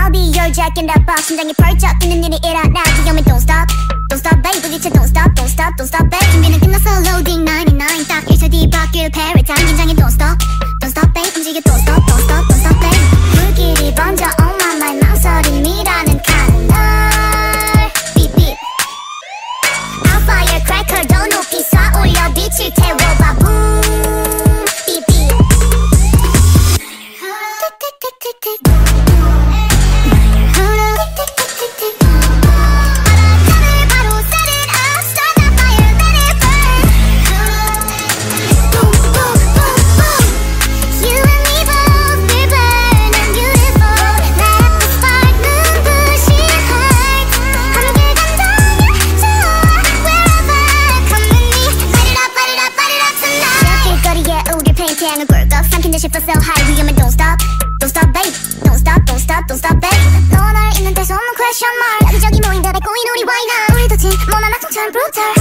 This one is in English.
I'll be your jack in that box. 심장이 펄쩍 뛰는 일이 일어나. 위험해 don't stop babe. 부딪혀 don't stop babe. 준비는 끝났어 loading 99. 딱 1초 뒤 bakkwil paradigm. 긴장해 don't stop babe. 움직여 don't stop babe. 불길이 번져 on my mind. 망설임이라는 카네운 beep beep. I'll firecracker 더 높이 쏴올려 빛을 태워봐 boom beep beep. Ship so high, 위험해 don't stop babe. Don't stop babe. 너와 날 있는 데서 없는 question mark. 여기저기 모인 듯 꼬인 우리 why not. 우리 더 진, 너나 나처럼 brutal.